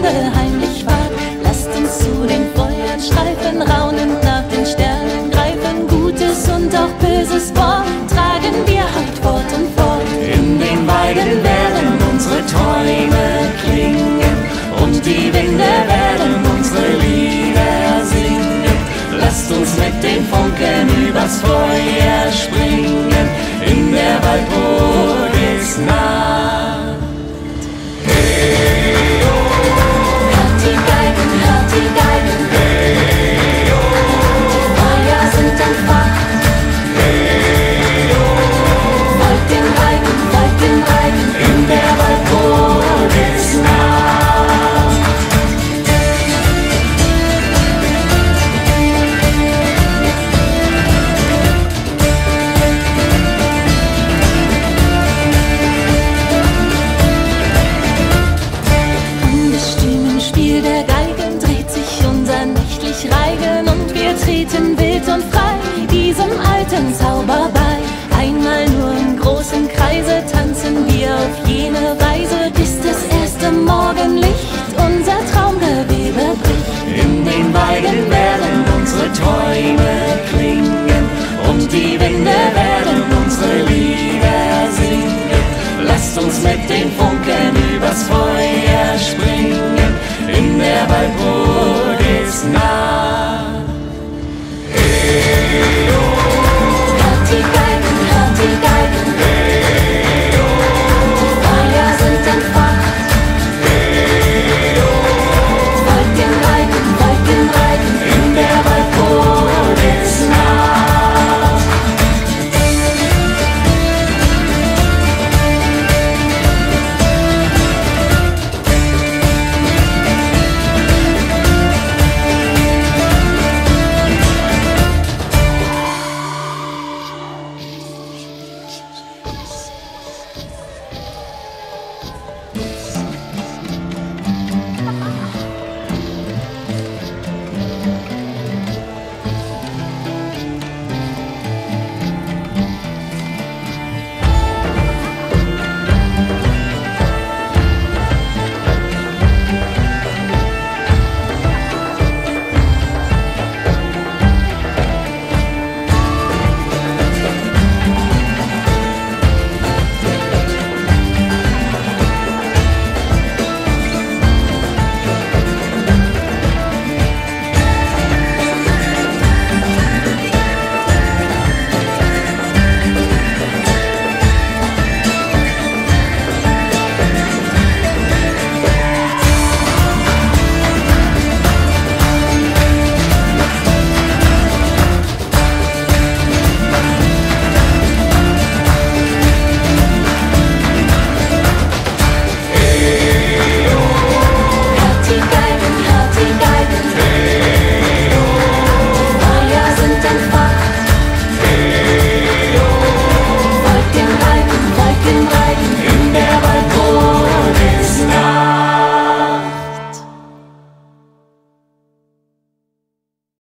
Liebe heimlich wagt. Lasst uns zu den Feuern streifen, raunend nach den Sternen greifen. Gutes und auch böses Wort tragen wir halt fort und fort. In den Weiden werden unsere Träume klingen und die Winde werden unsere Lieder singen. Lasst uns mit den Funken übers Feuer springen in der Walpurgisnacht. Hey, oh. Hört die Geigen, hört die Geigen. Hey, oh. Die Feuer sind entfacht. Hey, oh. Folgt den Geigen in der Walpurgisnacht. Der Geigen dreht sich unser nächtlich Reigen und wir treten wild und frei diesem alten Zauber bei. Einmal nur im großen Kreise tanzen wir auf jene Weise, bis das erste Morgenlicht unser Traumgewebe bricht. In den Weiden werden unsere Träume klingen und die Winde werden unsere Lieder singen. Lasst uns mit den Funken übers Feuer springen